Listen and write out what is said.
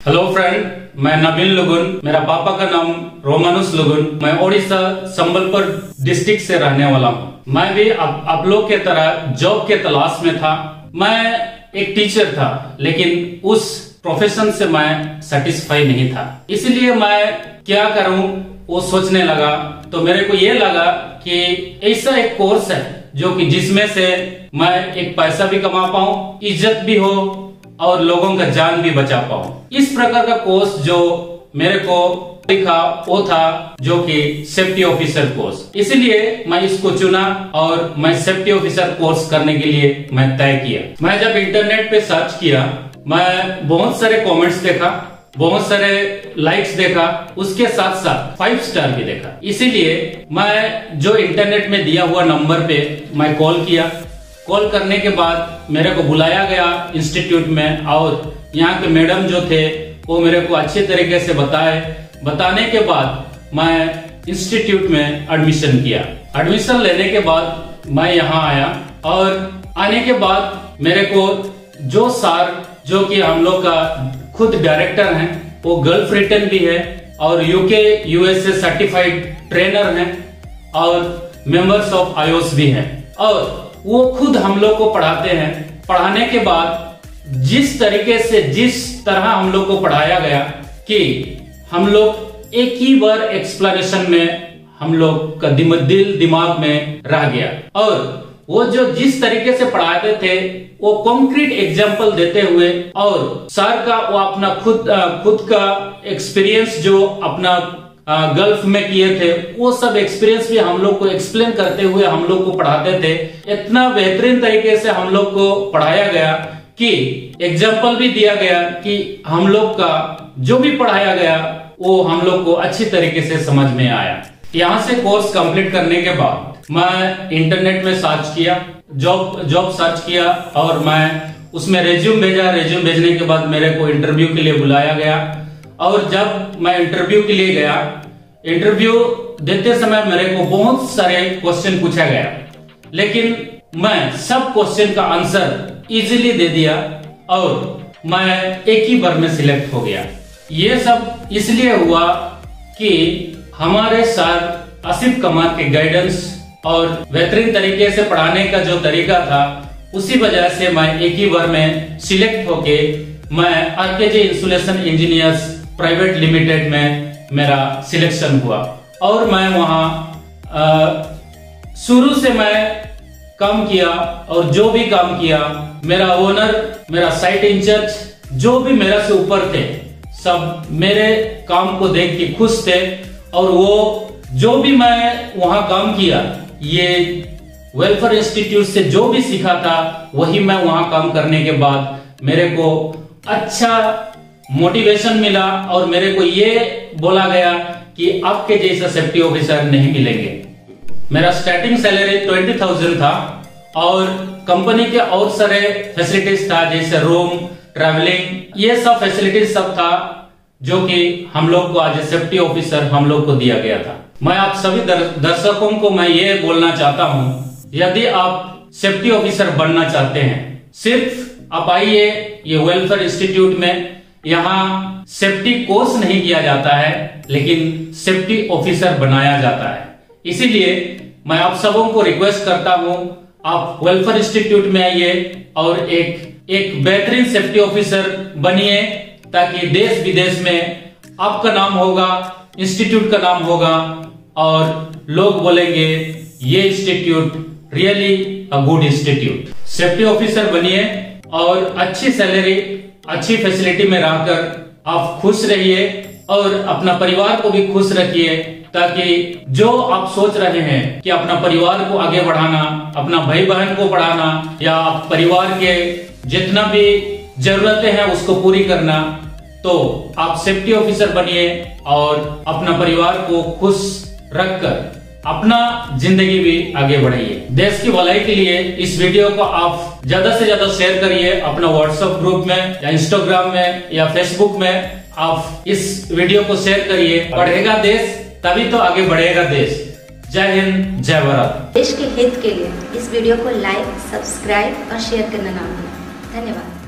Hello friend, मैं नबील लुगुन, मेरा पापा का नाम रोमानुस लुगुन। मैं ओडिशा संबलपुर डिस्ट्रिक्ट से रहने वाला हूँ। मैं भी आप लोग के तरह जॉब के तलाश में था। मैं एक टीचर था, लेकिन उस प्रोफेशन से मैं सेटिस्फाई नहीं था। इसलिए मैं क्या करूं वो सोचने लगा। तो मेरे को ये लगा कि ऐसा एक कोर्स है जो कि जिसमें से मैं एक पैसा भी कमा पाऊं, इज्जत भी हो और लोगों का जान भी बचा पाऊं। इस प्रकार का कोर्स जो मेरे को दिखा वो था जो कि सेफ्टी ऑफिसर कोर्स। इसलिए मैं इसको चुना और मैं सेफ्टी ऑफिसर कोर्स करने के लिए मैं तय किया। मैं जब इंटरनेट पे सर्च किया, मैं बहुत सारे कमेंट्स देखा, बहुत सारे लाइक्स देखा, उसके साथ साथ 5 स्टार भी देखा। इसीलिए मैं जो इंटरनेट में दिया हुआ नंबर पे मैं कॉल किया। कॉल करने के बाद मेरे को बुलाया गया इंस्टीट्यूट में और यहाँ के मैडम जो थे वो मेरे को अच्छे तरीके से बताने के बाद मैं इंस्टीट्यूट में एडमिशन किया। एडमिशन लेने के बाद मैं यहाँ आया और आने के बाद मेरे को जो सर जो कि हम लोग का खुद डायरेक्टर हैं, वो गल्फ रिटर्न भी है और यूके यूएसए सर्टिफाइड ट्रेनर हैं और मेंबर्स ऑफ आईओएस भी हैं और वो खुद हम लोग को पढ़ाते हैं। पढ़ाने के बाद जिस तरह हम लोग को पढ़ाया गया कि हम लोग एक ही बार एक्सप्लेनेशन में हम लोग का दिल दिमाग में रह गया। और वो जो जिस तरीके से पढ़ाते थे वो कॉन्क्रीट एग्जाम्पल देते हुए और सर का वो अपना खुद का एक्सपीरियंस जो अपना गल्फ में किए थे, वो सब एक्सपीरियंस भी हम लोग को एक्सप्लेन करते हुए हम लोग को पढ़ाते थे। इतना बेहतरीन तरीके से हम लोग को पढ़ाया गया कि एग्जाम्पल भी दिया गया कि हम लोग का जो भी पढ़ाया गया वो हम लोग को अच्छी तरीके से समझ में आया। यहाँ से कोर्स कंप्लीट करने के बाद मैं इंटरनेट में सर्च किया, जॉब सर्च किया और मैं उसमें रेज्यूम भेजा। रेज्यूम भेजने के बाद मेरे को इंटरव्यू के लिए बुलाया गया और जब मैं इंटरव्यू के लिए गया, इंटरव्यू देते समय मेरे को बहुत सारे क्वेश्चन पूछा गया, लेकिन मैं सब क्वेश्चन का आंसर इजीली दे दिया और मैं एक ही बार में सिलेक्ट हो गया। ये सब इसलिए हुआ कि हमारे सर आसिफ कमार के गाइडेंस और बेहतरीन तरीके से पढ़ाने का जो तरीका था, उसी वजह से मैं एक ही बार में सिलेक्ट होके मैं RKJ insulation engineers private limited में मेरा सिलेक्शन हुआ और मैं वहां शुरू से मैं काम किया और जो भी काम किया, मेरा ओनर, मेरा साइट इंचार्ज, जो भी मेरा से ऊपर थे, सब मेरे काम को देख के खुश थे और वो जो भी मैं वहां काम किया, ये वेलफेयर इंस्टीट्यूट से जो भी सीखा था वही मैं वहां काम करने के बाद मेरे को अच्छा मोटिवेशन मिला और मेरे को ये बोला गया कि आपके जैसा सेफ्टी ऑफिसर नहीं मिलेंगे। मेरा स्टार्टिंग सैलरी 20,000 था और कंपनी के और सारे फैसिलिटीज था, जैसे रूम, ट्रैवलिंग, ये सब फैसिलिटीज सब था जो कि हम लोग को आज सेफ्टी ऑफिसर हम लोग को दिया गया था। मैं आप सभी दर्शकों को मैं ये बोलना चाहता हूँ, यदि आप सेफ्टी ऑफिसर बनना चाहते हैं, सिर्फ आप आइए ये वेलफेयर इंस्टीट्यूट में। यहाँ सेफ्टी कोर्स नहीं किया जाता है, लेकिन सेफ्टी ऑफिसर बनाया जाता है। इसीलिए मैं आप सबों को रिक्वेस्ट करता हूँ, आप वेलफेयर इंस्टीट्यूट में आइए और एक बेहतरीन सेफ्टी ऑफिसर बनिए, ताकि देश विदेश में आपका नाम होगा, इंस्टीट्यूट का नाम होगा और लोग बोलेंगे ये institute really a good institute. Safety officer बनिए और अच्छी सैलरी, अच्छी फैसिलिटी में रहकर आप खुश रहिए और अपना परिवार को भी खुश रखिए, ताकि जो आप सोच रहे हैं कि अपना परिवार को आगे बढ़ाना, अपना भाई बहन को पढ़ाना या परिवार के जितना भी जरूरतें हैं उसको पूरी करना, तो आप सेफ्टी ऑफिसर बनिए और अपना परिवार को खुश रखकर अपना जिंदगी भी आगे बढ़ाइए। देश की भलाई के लिए इस वीडियो को आप ज्यादा से ज्यादा शेयर करिए अपना व्हाट्सएप ग्रुप में या इंस्टाग्राम में या फेसबुक में। आप इस वीडियो को शेयर करिए। पढ़ेगा देश तभी तो आगे बढ़ेगा देश। जय हिंद, जय भारत। देश के हित के लिए इस वीडियो को लाइक, सब्सक्राइब और शेयर करना ना भूलें। धन्यवाद।